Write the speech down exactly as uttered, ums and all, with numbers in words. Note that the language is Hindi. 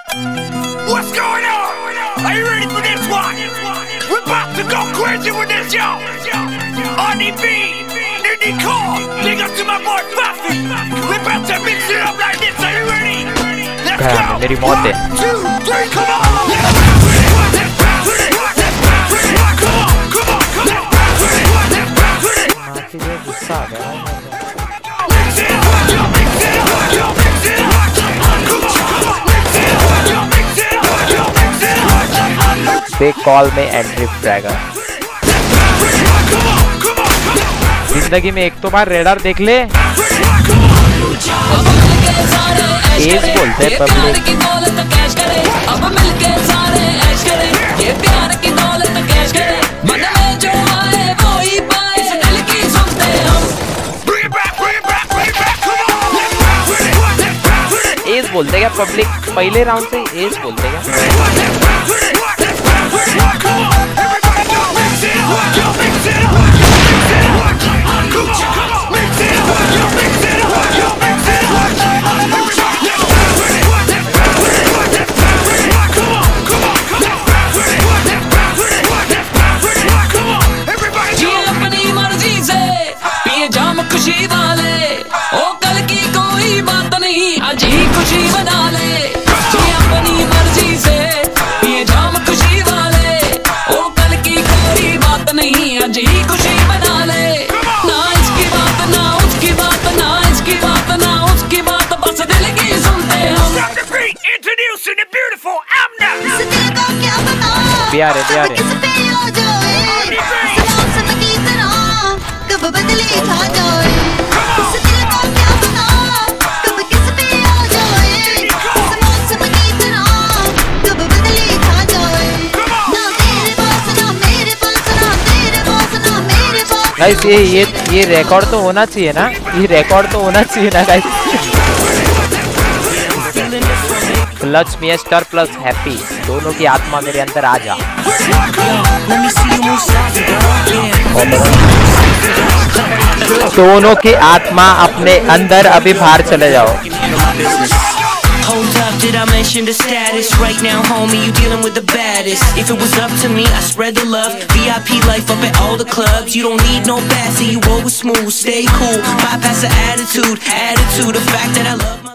What's going on? Are you ready for this one? We're about to go crazy with this, yo. R D B, Nidhi Cole, big up to my boy Puffy. We're about to mix it up like this. Are you ready? Let's go. मेरी मौत है. One, two, three, come on. गुस्सा आ गया. They call me Andrew Fragger. जिंदगी में एक तो बार रेडार देख ले. एज बोलते हैं पब्लिक. एज बोलते क्या पब्लिक? पहले राउंड से एज बोलते क्या? खुशी वाले ओ कल की कोई बात नहीं, आज ही खुशी बना ले अपनी मर्जी से. ये जाम खुशी वाले ओ कल की कोई बात नहीं, आज ही खुशी बना ले. ना इसकी बात ना उसकी बात, ना इसकी बात ना उसकी बात, बस दिल की सुनते हम. Introducing the beautiful Amna. प्यारे प्यारे. गाइस ये ये ये रिकॉर्ड तो होना चाहिए ना, ये रिकॉर्ड तो होना चाहिए ना guys. Clutch mister plus happy, दोनों की आत्मा मेरे अंदर आ जा. दोनों की आत्मा अपने अंदर अभी बाहर चले जाओ. Hold up, did I mention the status? Right now, homie, you dealing with the baddest. If it was up to me, I spread the love. V I P life up at all the clubs. You don't need no bassy, you always smooth, stay cool. Bypass the attitude, attitude, the fact that I love my